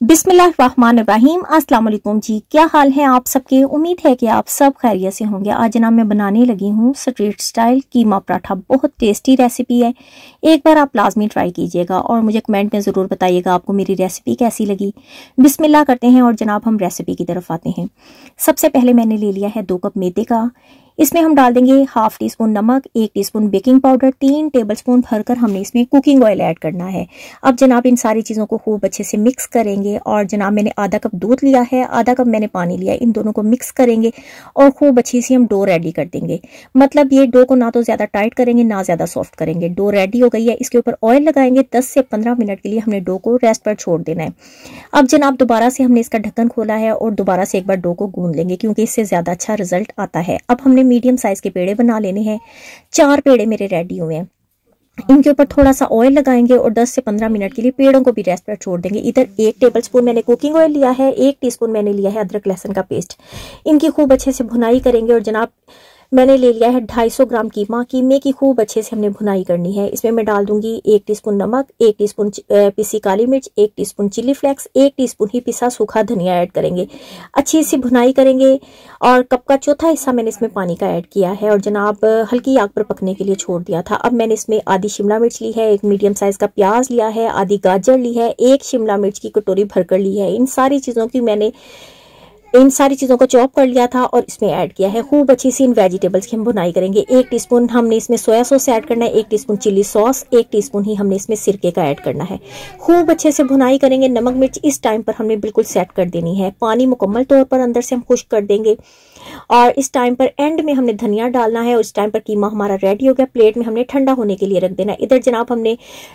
बिस्मिल्लाहिर्रहमानिर्रहीम। अस्सलाम वालेकुम जी, क्या हाल है आप सबके। उम्मीद है कि आप सब खैरियत से होंगे। आज जनाब मैं बनाने लगी हूँ स्ट्रीट स्टाइल कीमा पराठा। बहुत टेस्टी रेसिपी है, एक बार आप लाजमी ट्राई कीजिएगा और मुझे कमेंट में ज़रूर बताइएगा आपको मेरी रेसिपी कैसी लगी। बिस्मिल्लाह करते हैं और जनाब हम रेसिपी की तरफ आते हैं। सबसे पहले मैंने ले लिया है 2 कप मैदे का। इसमें हम डाल देंगे ½ टीस्पून नमक, 1 टीस्पून बेकिंग पाउडर, 3 टेबलस्पून भरकर हमने इसमें कुकिंग ऑयल ऐड करना है। अब जनाब इन सारी चीज़ों को खूब अच्छे से मिक्स करेंगे और जनाब मैंने आधा कप दूध लिया है, आधा कप मैंने पानी लिया है। इन दोनों को मिक्स करेंगे और खूब अच्छी सी हम डो रेडी कर देंगे। मतलब ये डो को ना तो ज़्यादा टाइट करेंगे ना ज़्यादा सॉफ्ट करेंगे। डो रेडी हो गई है, इसके ऊपर ऑयल लगाएंगे। 10 से 15 मिनट के लिए हमने डो को रेस्ट पर छोड़ देना है। अब जनाब दोबारा से हमने इसका ढक्कन खोला है और दोबारा से एक बार डो को गूंद लेंगे क्योंकि इससे ज़्यादा अच्छा रिजल्ट आता है। अब हमने मीडियम साइज़ के पेड़े बना लेने हैं। 4 पेड़े मेरे रेडी हुए हैं। इनके ऊपर थोड़ा सा ऑयल लगाएंगे और 10 से 15 मिनट के लिए पेड़ों को भी रेस्ट पर छोड़ देंगे। इधर 1 टेबलस्पून मैंने कुकिंग ऑयल लिया है, 1 टीस्पून मैंने लिया है अदरक लहसुन का पेस्ट। इनकी खूब अच्छे से भुनाई करेंगे। और जनाब मैंने ले लिया है 250 ग्राम कीमा। कीमे की खूब अच्छे से हमने भुनाई करनी है। इसमें मैं डाल दूंगी 1 टीस्पून नमक, 1 टीस्पून पिसी काली मिर्च, 1 टीस्पून चिली फ्लेक्स, 1 टीस्पून ही पिसा सूखा धनिया ऐड करेंगे। अच्छी सी भुनाई करेंगे और कप का चौथा हिस्सा मैंने इसमें पानी का ऐड किया है और जनाब हल्की आग पर पकने के लिए छोड़ दिया था। अब मैंने इसमें आधी शिमला मिर्च ली है, 1 मीडियम साइज का प्याज लिया है, आधी गाजर ली है, 1 शिमला मिर्च की कटोरी भरकर ली है। इन सारी चीज़ों को चॉप कर लिया था और इसमें ऐड किया है। खूब अच्छी सी इन वेजिटेबल्स की हम भुनाई करेंगे। 1 टीस्पून हमने इसमें सोया सॉस ऐड करना है, 1 टीस्पून चिली सॉस, 1 टीस्पून ही हमने इसमें सिरके का ऐड करना है। खूब अच्छे से भुनाई करेंगे। नमक मिर्च इस टाइम पर हमने बिल्कुल सेट कर देनी है। पानी मुकम्मल तौर पर अंदर से हम खुश्क कर देंगे और इस टाइम पर एंड में हमने धनिया डालना है। और इस टाइम पर कीमा हमारा रेडी हो गया। प्लेट में हमने ठंडा होने के लिए रख देना है। इधर जनाब हमने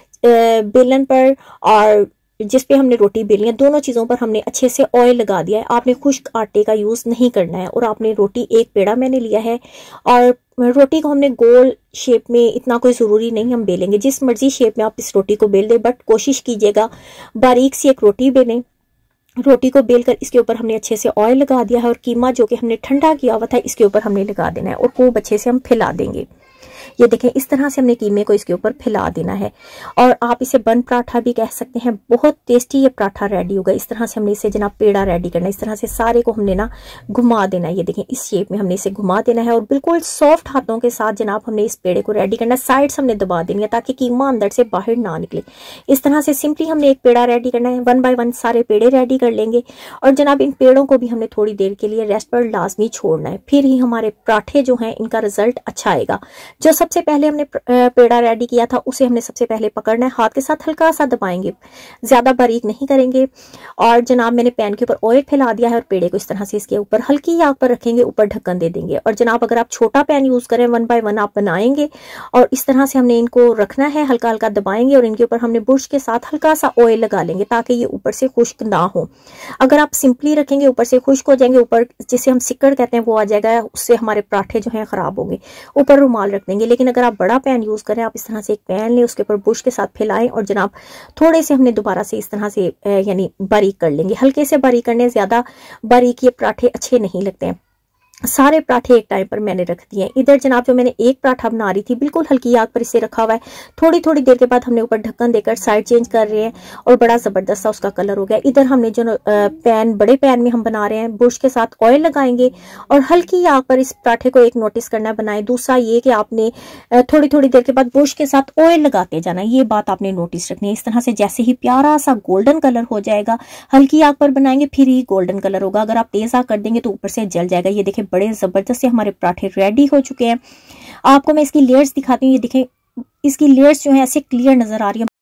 बेलन पर और जिस पे हमने रोटी बेली है, दोनों चीज़ों पर हमने अच्छे से ऑयल लगा दिया है। आपने खुश्क आटे का यूज़ नहीं करना है। और आपने रोटी 1 पेड़ा मैंने लिया है और रोटी को हमने गोल शेप में, इतना कोई ज़रूरी नहीं हम बेलेंगे, जिस मर्जी शेप में आप इस रोटी को बेल दें, बट कोशिश कीजिएगा बारीक सी एक रोटी बेलें। रोटी को बेलकर इसके ऊपर हमने अच्छे से ऑयल लगा दिया है और कीमा जो कि हमने ठंडा किया हुआ था इसके ऊपर हमने लगा देना है और खूब अच्छे से हम फैला देंगे। ये देखें, इस तरह से हमने कीमे को इसके ऊपर फैला देना है। और आप इसे बन पराठा भी कह सकते हैं। बहुत टेस्टी ये पराठा रेडी होगा। इस तरह से हमने इसे जनाब पेड़ा रेडी करना है। इस तरह से सारे को हमने ना घुमा देना है। ये देखें, इस शेप में हमने इसे घुमा देना है और बिल्कुल सॉफ्ट हाथों के साथ जनाब हमने इस पेड़े को रेडी करना है। साइड से हमने दबा देनी है ताकि कीमा अंदर से बाहर ना निकले। इस तरह से सिंपली हमने एक पेड़ा रेडी करना है। 1 बाय 1 सारे पेड़े रेडी कर लेंगे और जनाब इन पेड़ों को भी हमने थोड़ी देर के लिए रेस्ट पर लाजमी छोड़ना है। फिर ही हमारे पराठे जो हैं इनका रिजल्ट अच्छा आएगा। जो सबसे पहले हमने पेड़ा रेडी किया था उसे हमने सबसे पहले पकड़ना है। हाथ के साथ हल्का सा दबाएंगे, ज्यादा बारीक नहीं करेंगे। और जनाब मैंने पैन के ऊपर ऑयल फैला दिया है और पेड़े को इस तरह से इसके ऊपर हल्की आग पर रखेंगे, ऊपर ढक्कन दे देंगे। और जनाब अगर आप छोटा पैन यूज करें, 1 बाय 1 आप बनाएंगे और इस तरह से हमने इनको रखना है, हल्का हल्का दबाएंगे और इनके ऊपर हमने बुर्श के साथ हल्का सा ऑयल लगा लेंगे ताकि ये ऊपर से खुश्क ना हो। अगर आप सिंपली रखेंगे ऊपर से खुश्क हो जाएंगे, ऊपर जिसे हम सिक्कड़ कहते हैं वो आ जाएगा, उससे हमारे पराठे जो हैं खराब होंगे। ऊपर रुमाल रख देंगे। लेकिन अगर आप बड़ा पैन यूज करें, आप इस तरह से एक पैन लें, उसके ऊपर बुश के साथ फैलाएं और जनाब थोड़े से हमने दोबारा से इस तरह से यानी बारीक कर लेंगे। हल्के से बारीक करने, ज्यादा बारीक ये पराठे अच्छे नहीं लगते हैं। सारे पराठे एक टाइम पर मैंने रख दिए। इधर जनाब जो मैंने एक पराठा बना रही थी बिल्कुल हल्की आग पर इसे रखा हुआ है। थोड़ी थोड़ी देर के बाद हमने ऊपर ढक्कन देकर साइड चेंज कर रहे हैं और बड़ा जबरदस्त सा उसका कलर हो गया। इधर हमने जो बड़े पैन में हम बना रहे हैं, बुश के साथ ऑयल लगाएंगे और हल्की आग पर इस पराठे को एक नोटिस करना बनाए। दूसरा ये कि आपने थोड़ी थोड़ी देर के बाद बुश के साथ ऑयल लगाते जाना, ये बात आपने नोटिस रखनी है। इस तरह से जैसे ही प्यारा सा गोल्डन कलर हो जाएगा, हल्की आग पर बनाएंगे फिर ही गोल्डन कलर होगा। अगर आप तेज आग कर देंगे तो ऊपर से जल जाएगा। ये देखें, बड़े जबरदस्त से हमारे पराठे रेडी हो चुके हैं। आपको मैं इसकी लेयर्स दिखाती हूँ। ये देखें, इसकी लेयर्स जो है ऐसे क्लियर नजर आ रही है।